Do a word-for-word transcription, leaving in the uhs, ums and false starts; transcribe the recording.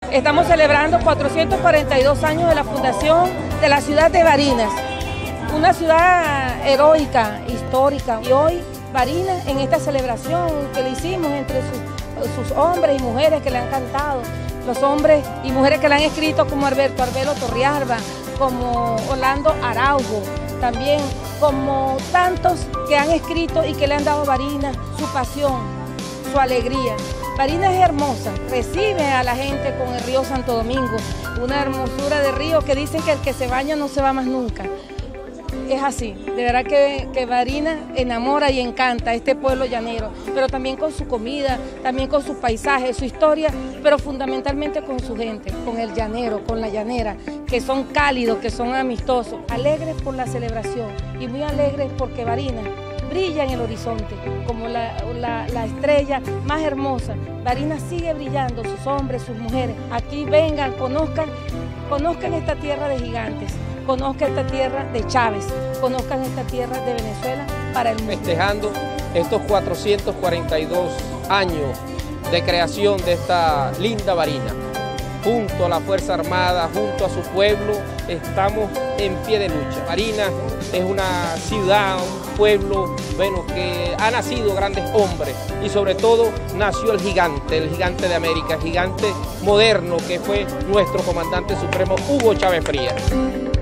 Estamos celebrando cuatrocientos cuarenta y dos años de la fundación de la ciudad de Barinas, una ciudad heroica, histórica. Y hoy Barinas, en esta celebración que le hicimos entre sus, sus hombres y mujeres que le han cantado, los hombres y mujeres que le han escrito como Alberto Arbelo Torrialba, como Orlando Araujo, también como tantos que han escrito y que le han dado a Barinas su pasión, su alegría. Barinas es hermosa, recibe a la gente con el río Santo Domingo, una hermosura de río que dicen que el que se baña no se va más nunca. Es así, de verdad que, que Barinas enamora y encanta a este pueblo llanero, pero también con su comida, también con sus paisajes, su historia, pero fundamentalmente con su gente, con el llanero, con la llanera, que son cálidos, que son amistosos, alegres por la celebración y muy alegres porque Barinas brilla en el horizonte como la, la, la estrella más hermosa. Barinas sigue brillando, sus hombres, sus mujeres. Aquí vengan, conozcan, conozcan esta tierra de gigantes, conozcan esta tierra de Chávez, conozcan esta tierra de Venezuela para el mundo. Festejando estos cuatrocientos cuarenta y dos años de creación de esta linda Barinas. Junto a la Fuerza Armada, junto a su pueblo, estamos en pie de lucha. Barinas es una ciudad, un pueblo, bueno, que ha nacido grandes hombres y sobre todo nació el gigante, el gigante de América, el gigante moderno que fue nuestro comandante supremo Hugo Chávez Frías.